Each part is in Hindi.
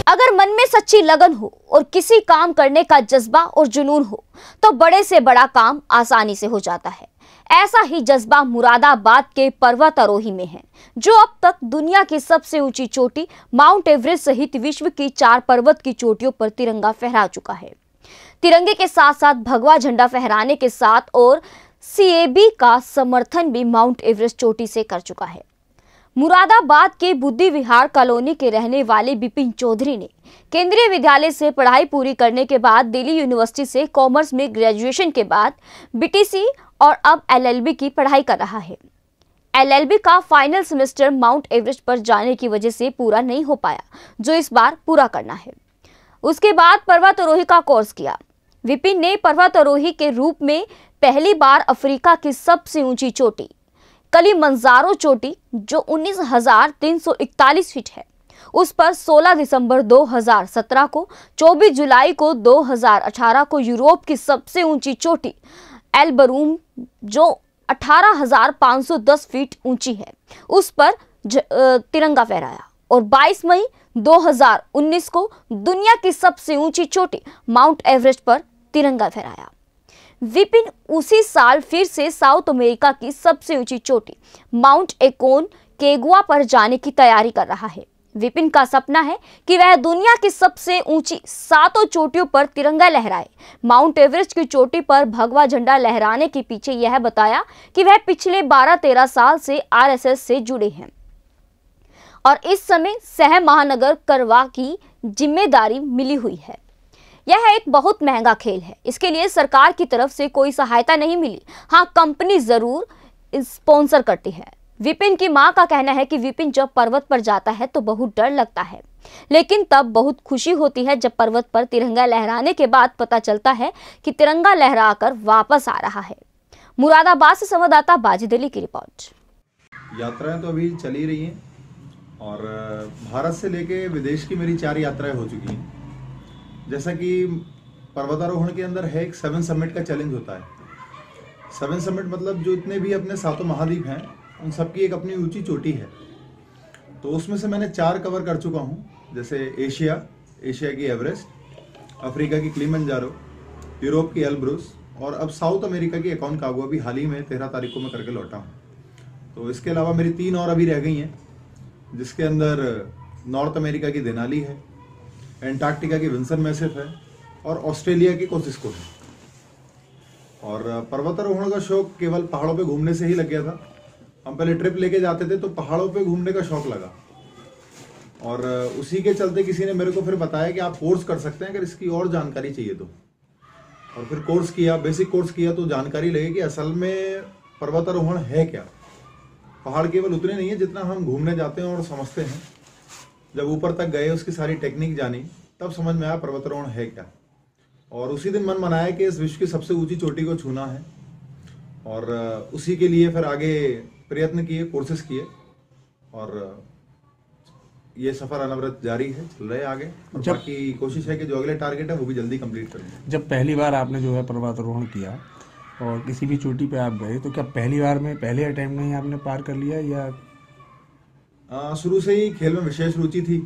अगर मन में सच्ची लगन हो और किसी काम करने का जज्बा और जुनून हो तो बड़े से बड़ा काम आसानी से हो जाता है। ऐसा ही जज्बा मुरादाबाद के पर्वतारोही में है, जो अब तक दुनिया की सबसे ऊंची चोटी माउंट एवरेस्ट सहित विश्व की 4 पर्वत की चोटियों पर तिरंगा फहरा चुका है। तिरंगे के साथ साथ भगवा झंडा फहराने के साथ और सीएबी का समर्थन भी माउंट एवरेस्ट चोटी से कर चुका है। मुरादाबाद के बुद्धि विहार कॉलोनी के रहने वाले विपिन चौधरी ने केंद्रीय विद्यालय से पढ़ाई पूरी करने के बाद दिल्ली यूनिवर्सिटी से कॉमर्स में ग्रेजुएशन के बाद बीटीसी और अब एलएलबी की पढ़ाई कर रहा है। एलएलबी का फाइनल सेमेस्टर माउंट एवरेस्ट पर जाने की वजह से पूरा नहीं हो पाया, जो इस बार पूरा करना है। उसके बाद पर्वतारोही का कोर्स किया। विपिन ने पर्वतारोही के रूप में पहली बार अफ्रीका की सबसे ऊंची चोटी किलिमंजारो चोटी, जो 19,341 फीट है, उस पर 16 दिसंबर 2017 को, 24 जुलाई को 2018 को यूरोप की सबसे ऊंची चोटी एल्बरूम, जो 18,510 फीट ऊंची है, उस पर तिरंगा फहराया और 22 मई 2019 को दुनिया की सबसे ऊंची चोटी माउंट एवरेस्ट पर तिरंगा फहराया। विपिन उसी साल फिर से साउथ अमेरिका की सबसे ऊंची चोटी माउंट एकोन केगुआ पर जाने की तैयारी कर रहा है। विपिन का सपना है कि वह दुनिया की सबसे ऊंची 7 चोटियों पर तिरंगा लहराए। माउंट एवरेस्ट की चोटी पर भगवा झंडा लहराने के पीछे यह बताया कि वह पिछले 12-13 साल से आरएसएस से जुड़े हैं और इस समय सह महानगर करवा की जिम्मेदारी मिली हुई है। यह एक बहुत महंगा खेल है, इसके लिए सरकार की तरफ से कोई सहायता नहीं मिली। हाँ, कंपनी जरूर स्पॉन्सर करती है। विपिन की मां का कहना है कि विपिन जब पर्वत पर जाता है तो बहुत डर लगता है, लेकिन तब बहुत खुशी होती है जब पर्वत पर तिरंगा लहराने के बाद पता चलता है कि तिरंगा लहराकर वापस आ रहा है। मुरादाबाद से संवाददाता बाजिद अली की रिपोर्ट। यात्राएं तो अभी चली रही हैं और भारत से लेके विदेश की मेरी 4 यात्राएं हो चुकी हैं। जैसा कि पर्वतारोहण के अंदर है एक 7 समिट का चैलेंज होता है। 7 समिट मतलब जो इतने भी अपने 7 महाद्वीप हैं उन सबकी एक अपनी ऊंची चोटी है। तो उसमें से मैंने 4 कवर कर चुका हूँ, जैसे एशिया की एवरेस्ट, अफ्रीका की किलिमंजारो, यूरोप की एल्ब्रूस और अब साउथ अमेरिका की एकोनकागुआ भी हाल ही में 13 तारीख को मैं करके लौटा हूँ। तो इसके अलावा मेरी 3 और अभी रह गई हैं, जिसके अंदर नॉर्थ अमेरिका की देनाली है, एंटार्क्टिका की विंसन मैसिफ है और ऑस्ट्रेलिया की कोसिस्को है। और पर्वतारोहण का शौक केवल पहाड़ों पे घूमने से ही लग गया था। हम पहले ट्रिप लेके जाते थे तो पहाड़ों पे घूमने का शौक लगा और उसी के चलते किसी ने मेरे को फिर बताया कि आप कोर्स कर सकते हैं अगर इसकी और जानकारी चाहिए तो। और फिर कोर्स किया, बेसिक कोर्स किया, तो जानकारी लगी कि असल में पर्वतारोहण है क्या। पहाड़ केवल उतने नहीं है जितना हम घूमने जाते हैं और समझते हैं। जब ऊपर तक गए, उसकी सारी टेक्निक जानी, तब समझ में आया पर्वतारोहण है क्या। और उसी दिन मन बनाया कि इस विश्व की सबसे ऊंची चोटी को छूना है और उसी के लिए फिर आगे प्रयत्न किए, कोर्सेज किए और ये सफर अनवरत जारी है, चल रहे आगे। और बाकी कोशिश है कि जो अगले टारगेट है वो भी जल्दी कंप्लीट करें। जब पहली बार आपने जो है पर्वतारोहण किया और किसी भी चोटी पे आप गए, तो क्या पहली बार में पहले अटेम्प्ट में ही आपने पार कर लिया या शुरू से ही खेल में विशेष रुचि थी,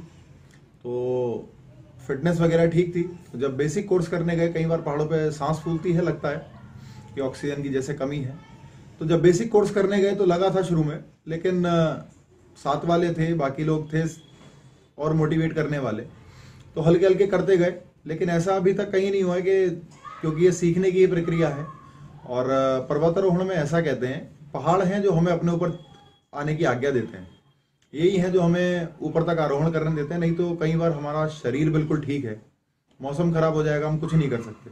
तो फिटनेस वगैरह ठीक थी। तो जब बेसिक कोर्स करने गए, कई बार पहाड़ों पे सांस फूलती है, लगता है कि ऑक्सीजन की जैसे कमी है। तो जब बेसिक कोर्स करने गए तो लगा था शुरू में, लेकिन साथ वाले थे, बाकी लोग थे और मोटिवेट करने वाले, तो हल्के हल्के करते गए। लेकिन ऐसा अभी तक कहीं नहीं हुआ कि, क्योंकि ये सीखने की प्रक्रिया है। और पर्वतारोहण में ऐसा कहते हैं, पहाड़ हैं जो हमें अपने ऊपर आने की आज्ञा देते हैं, यही है जो हमें ऊपर तक आरोहण करने देते हैं। नहीं तो कई बार हमारा शरीर बिल्कुल ठीक है, मौसम खराब हो जाएगा, हम कुछ नहीं कर सकते।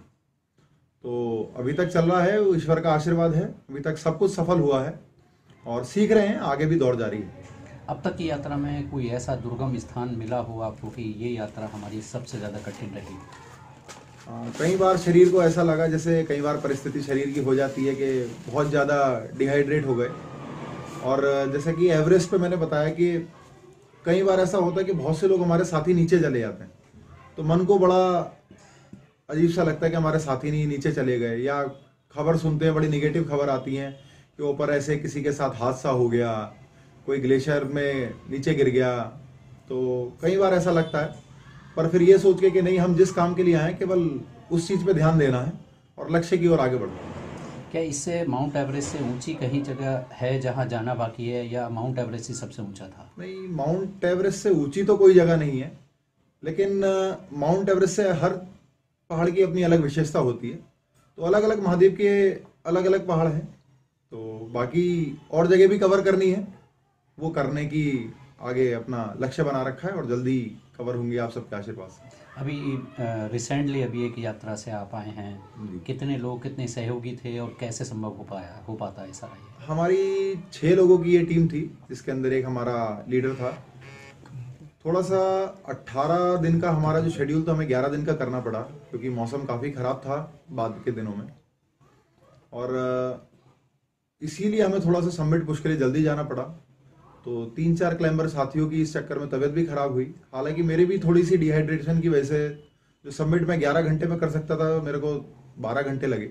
तो अभी तक चल रहा है, ईश्वर का आशीर्वाद है, अभी तक सब कुछ सफल हुआ है और सीख रहे हैं, आगे भी दौड़ जारी है। अब तक की यात्रा में कोई ऐसा दुर्गम स्थान मिला हो आपको कि ये यात्रा हमारी सबसे ज़्यादा कठिन रही? कई बार शरीर को ऐसा लगा, जैसे कई बार परिस्थिति शरीर की हो जाती है कि बहुत ज़्यादा डिहाइड्रेट हो गए। और जैसे कि एवरेस्ट पे मैंने बताया कि कई बार ऐसा होता है कि बहुत से लोग हमारे साथी नीचे चले जाते हैं, तो मन को बड़ा अजीब सा लगता है कि हमारे साथी नहीं नीचे चले गए। या खबर सुनते हैं, बड़ी निगेटिव खबर आती हैं कि ऊपर ऐसे किसी के साथ हादसा हो गया, कोई ग्लेशियर में नीचे गिर गया, तो कई बार ऐसा लगता है। पर फिर ये सोच के कि नहीं, हम जिस काम के लिए आए केवल उस चीज़ पे ध्यान देना है और लक्ष्य की ओर आगे बढ़ना है। क्या इससे माउंट एवरेस्ट से ऊंची कहीं जगह है जहां जाना बाकी है, या माउंट एवरेस्ट ही सबसे ऊंचा था? नहीं, माउंट एवरेस्ट से ऊंची तो कोई जगह नहीं है, लेकिन माउंट एवरेस्ट से हर पहाड़ की अपनी अलग विशेषता होती है। तो अलग अलग महाद्वीप के अलग अलग पहाड़ हैं, तो बाकी और जगह भी कवर करनी है, वो करने की आगे अपना लक्ष्य बना रखा है और जल्दी कवर होंगे आप सबके आशीर्वाद से। अभी रिसेंटली अभी एक यात्रा से आप आए हैं, कितने लोग, कितने सहयोगी थे और कैसे संभव हो पाता है सारा ये? हमारी 6 लोगों की ये टीम थी, जिसके अंदर एक हमारा लीडर था। थोड़ा सा 18 दिन का हमारा जो शेड्यूल था, हमें 11 दिन का करना पड़ा क्योंकि मौसम काफ़ी ख़राब था बाद के दिनों में, और इसीलिए हमें थोड़ा सा समिट पुश के लिए जल्दी जाना पड़ा। तो 3-4 क्लाइंबर साथियों की इस चक्कर में तबीयत भी ख़राब हुई। हालांकि मेरी भी थोड़ी सी डिहाइड्रेशन की वजह से जो समिट मैं 11 घंटे में कर सकता था, मेरे को 12 घंटे लगे।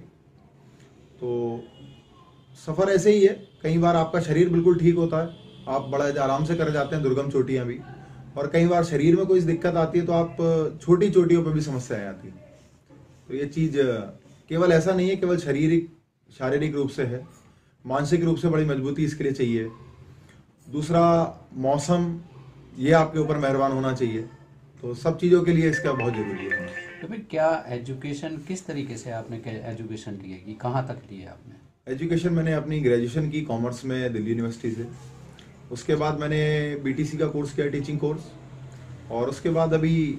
तो सफ़र ऐसे ही है, कई बार आपका शरीर बिल्कुल ठीक होता है, आप बड़ा आराम से कर जाते हैं दुर्गम चोटियाँ भी, और कई बार शरीर में कोई दिक्कत आती है तो आप छोटी चोटियों पर भी समस्याएं आती हैं। तो ये चीज़ केवल ऐसा नहीं है केवल शारीरिक रूप से है, मानसिक रूप से बड़ी मजबूती इसके लिए चाहिए। दूसरा, मौसम ये आपके ऊपर मेहरबान होना चाहिए। तो सब चीज़ों के लिए इसका बहुत ज़रूरी है। तो फिर क्या एजुकेशन, किस तरीके से आपने एजुकेशन ली है, कहाँ तक ली है आपने? एजुकेशन मैंने अपनी ग्रेजुएशन की कॉमर्स में दिल्ली यूनिवर्सिटी से। उसके बाद मैंने बीटीसी का कोर्स किया, टीचिंग कोर्स, और उसके बाद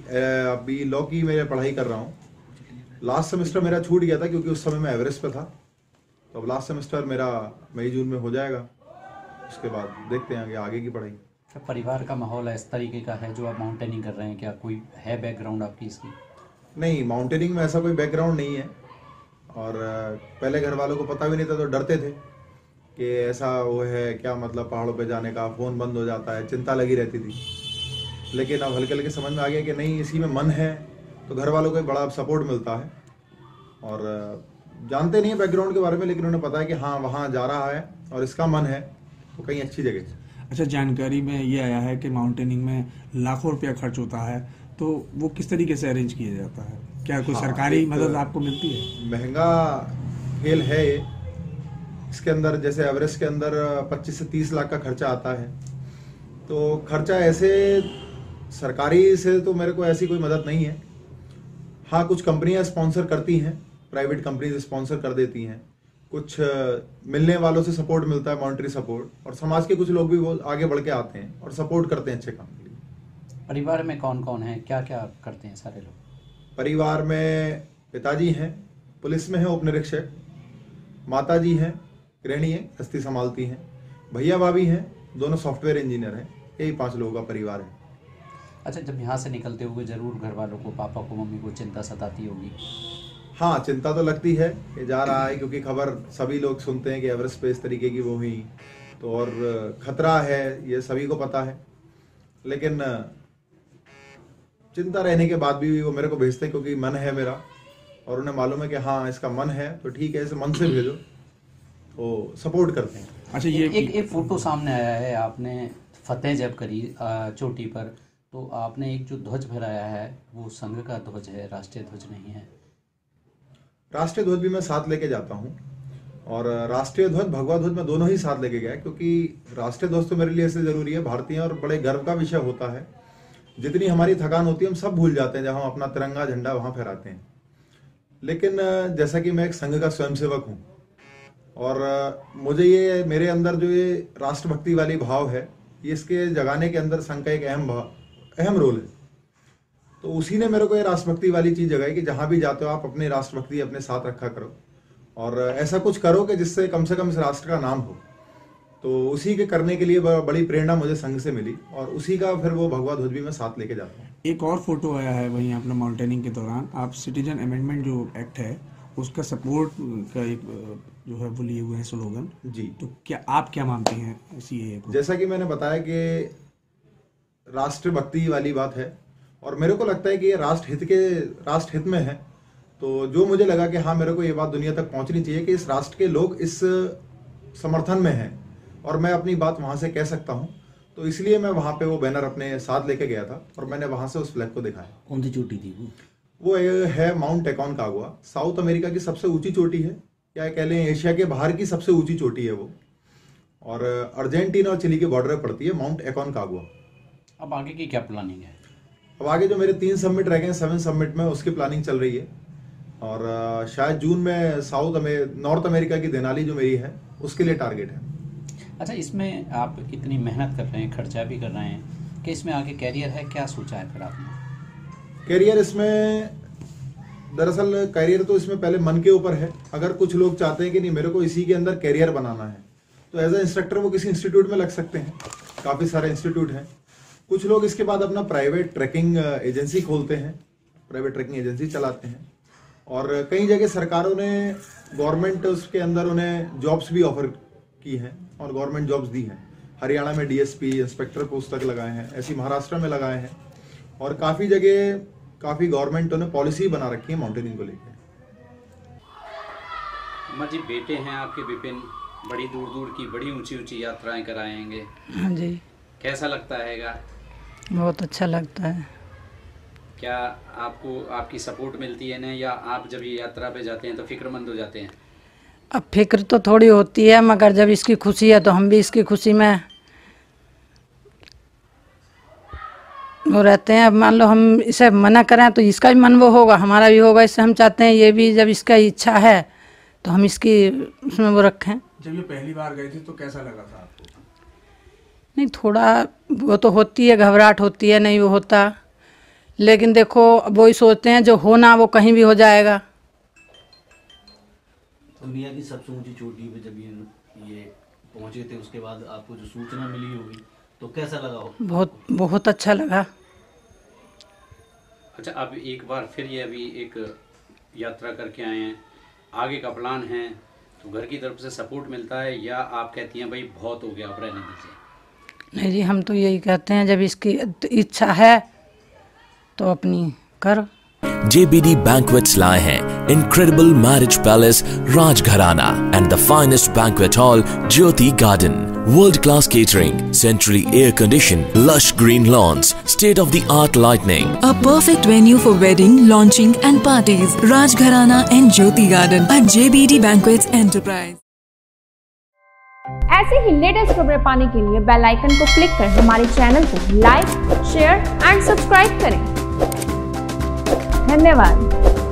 अभी लॉ की मैं पढ़ाई कर रहा हूँ। लास्ट सेमेस्टर मेरा छूट गया था क्योंकि उस समय मैं एवरेस्ट पे था, तो अब लास्ट सेमेस्टर मेरा मई जून में हो जाएगा। उसके बाद देखते हैं आगे की पढ़ाई। परिवार का माहौल इस तरीके का है जो आप माउंटेनिंग कर रहे हैं, क्या कोई है बैकग्राउंड आपकी इसकी? नहीं, माउंटेनिंग में ऐसा कोई बैकग्राउंड नहीं है, और पहले घर वालों को पता भी नहीं था तो डरते थे कि ऐसा वो है क्या, मतलब पहाड़ों पे जाने का, फ़ोन बंद हो जाता है, चिंता लगी रहती थी। लेकिन अब हल्के हल्के समझ में आ गया कि नहीं, इसी में मन है, तो घर वालों को बड़ा सपोर्ट मिलता है। और जानते नहीं है बैकग्राउंड के बारे में, लेकिन उन्हें पता है कि हाँ वहाँ जा रहा है और इसका मन है, तो कहीं अच्छी जगह। अच्छा, जानकारी में ये आया है कि माउंटेनिंग में लाखों रुपया खर्च होता है, तो वो किस तरीके से अरेंज किया जाता है? क्या कोई सरकारी मदद आपको मिलती है? महंगा खेल है ये। इसके अंदर जैसे एवरेस्ट के अंदर 25 से 30 लाख का खर्चा आता है। तो खर्चा ऐसे सरकारी से तो मेरे को ऐसी कोई मदद नहीं है। हाँ, कुछ कंपनियां स्पॉन्सर करती हैं, प्राइवेट कंपनीज स्पॉन्सर कर देती हैं, कुछ मिलने वालों से सपोर्ट मिलता है, मॉनेटरी सपोर्ट, और समाज के कुछ लोग भी वो आगे बढ़ के आते हैं और सपोर्ट करते हैं अच्छे काम के लिए। परिवार में कौन कौन है, क्या क्या करते हैं सारे लोग? परिवार में पिताजी हैं, पुलिस में हैं उप निरीक्षक, माताजी हैं, गृहिणी हैं, गृहस्थी संभालती हैं, भैया भाभी हैं, दोनों सॉफ्टवेयर इंजीनियर हैं। यही 5 लोगों का परिवार है। अच्छा, जब यहाँ से निकलते हुए जरूर घर वालों को, पापा को, मम्मी को चिंता सताती होगी? हाँ, चिंता तो लगती है कि जा रहा है, क्योंकि खबर सभी लोग सुनते हैं कि एवरेस्ट पे इस तरीके की वो हुई, तो और खतरा है, ये सभी को पता है। लेकिन चिंता रहने के बाद भी वो मेरे को भेजते हैं, क्योंकि मन है मेरा, और उन्हें मालूम है कि हाँ इसका मन है, तो ठीक है, इसे मन से भेजो, तो सपोर्ट करते हैं। अच्छा, ये एक फोटो सामने आया है, आपने फतेह जब करी चोटी पर, तो आपने एक जो ध्वज फहराया है वो संघ का ध्वज है, राष्ट्रीय ध्वज नहीं है। राष्ट्रीय ध्वज भी मैं साथ लेके जाता हूँ, और राष्ट्रीय ध्वज, भगवा ध्वज मैं दोनों ही साथ लेके गया, क्योंकि राष्ट्रीय ध्वज तो मेरे लिए ऐसे जरूरी है, भारतीय, और बड़े गर्व का विषय होता है। जितनी हमारी थकान होती है हम सब भूल जाते हैं जब हम अपना तिरंगा झंडा वहाँ फहराते हैं। लेकिन जैसा कि मैं एक संघ का स्वयंसेवक हूँ, और मुझे ये मेरे अंदर जो ये राष्ट्रभक्ति वाली भाव है, ये इसके जगाने के अंदर संघ का एक अहम रोल है। तो उसी ने मेरे को ये राष्ट्रभक्ति वाली चीज़ जगाई कि जहाँ भी जाते हो आप अपनी राष्ट्रभक्ति अपने साथ रखा करो, और ऐसा कुछ करो कि जिससे कम से कम इस राष्ट्र का नाम हो। तो उसी के करने के लिए बड़ी प्रेरणा मुझे संघ से मिली, और उसी का फिर वो भगवा ध्वज भी मैं साथ लेके जाता हूँ। एक और फोटो आया है वहीं अपना माउंटेनिंग के दौरान, आप सिटीजन अमेंडमेंट जो एक्ट है उसका सपोर्ट का एक जो है वो लिए हुए हैं स्लोगन जी। तो क्या आप क्या मानते हैं इसी को? जैसा कि मैंने बताया कि राष्ट्रभक्ति वाली बात है, और मेरे को लगता है कि ये राष्ट्र हित में है। तो जो मुझे लगा कि हाँ, मेरे को ये बात दुनिया तक पहुंचनी चाहिए कि इस राष्ट्र के लोग इस समर्थन में हैं, और मैं अपनी बात वहां से कह सकता हूं, तो इसलिए मैं वहाँ पे वो बैनर अपने साथ लेके गया था और मैंने वहाँ से उस फ्लैग को दिखाया। कौन सी चोटी थी वो है माउंट एकोनकागुआ, साउथ अमेरिका की सबसे ऊंची चोटी है, या कह लें एशिया के बाहर की सबसे ऊंची चोटी है वो, और अर्जेंटीना और चिली के बॉर्डर पर पड़ती है माउंट एकोनकागुआ। अब आगे की क्या प्लानिंग है? अब आगे जो मेरे 3 समिट रह गए 7 समिट में, उसकी प्लानिंग चल रही है, और शायद जून में नॉर्थ अमेरिका की देनाली जो मेरी है उसके लिए टारगेट है। अच्छा, इसमें आप इतनी मेहनत कर रहे हैं, खर्चा भी कर रहे हैं, कि इसमें आगे कैरियर है, क्या सोचा है फिर आपने? कैरियर इसमें दरअसल कैरियर तो इसमें पहले मन के ऊपर है। अगर कुछ लोग चाहते हैं कि नहीं मेरे को इसी के अंदर कैरियर बनाना है, तो एज ए इंस्ट्रक्टर वो किसी इंस्टीट्यूट में लग सकते हैं, काफ़ी सारे इंस्टीट्यूट हैं। कुछ लोग इसके बाद अपना प्राइवेट ट्रैकिंग एजेंसी खोलते हैं, प्राइवेट ट्रैकिंग एजेंसी चलाते हैं, और कई जगह सरकारों ने गवर्नमेंट उसके अंदर उन्हें जॉब्स भी ऑफर की हैं और गवर्नमेंट जॉब्स दी हैं। हरियाणा में डीएसपी इंस्पेक्टर पोस्ट तक लगाए हैं, ऐसी महाराष्ट्र में लगाए हैं, और काफ़ी जगह काफ़ी गवर्नमेंटों ने पॉलिसी बना रखी है माउंटेनिंग को लेकर। अमर जी, बेटे हैं आपके विपिन, बड़ी दूर दूर की बड़ी ऊंची ऊंची यात्राएं कराएंगे। हाँ जी। कैसा लगता हैगा? बहुत अच्छा लगता है। क्या आपको आपकी सपोर्ट मिलती है ना, या आप जब ये यात्रा पे जाते हैं तो फिक्रमंद हो जाते हैं? अब फिक्र तो थोड़ी होती है, मगर जब इसकी खुशी है तो हम भी इसकी खुशी में वो रहते हैं। अब मान लो हम इसे मना करें तो इसका भी मन वो होगा, हमारा भी होगा, इससे हम चाहते हैं ये भी जब इसका इच्छा है तो हम इसकी उसमें वो रखें। जब ये पहली बार गए थे तो कैसा लगा था आपको? नहीं, थोड़ा वो तो होती है, घबराहट होती है, नहीं वो होता, लेकिन देखो वो ही सोचते हैं जो होना वो कहीं भी हो जाएगा। दुनिया की सबसे ऊंची चोटी पे जब ये पहुंचे थे, उसके बाद आपको जो सूचना मिली होगी तो कैसा लगा हो? बहुत बहुत अच्छा लगा। अच्छा, अब एक बार फिर ये अभी एक यात्रा करके आए हैं, आगे का प्लान है तो घर की तरफ से सपोर्ट मिलता है, या आप कहती हैं भाई बहुत हो गया अब रहने दीजिए? नहीं जी, हम तो यही कहते हैं जब इसकी इच्छा है तो अपनी कर। JBD Banquets लाए हैं Incredible Marriage Palace Rajgharana and the finest banquet hall Jyoti Garden. World-class catering, centrally air-conditioned, lush green lawns, state-of-the-art lighting. A perfect venue for wedding, launching and parties. Rajgharana and Jyoti Garden at JBD Banquets Enterprise. ऐसे ही लेटेस्ट खबरें पाने के लिए बेल आइकन को क्लिक कर हमारे चैनल को लाइक, शेयर एंड सब्सक्राइब करें। धन्यवाद।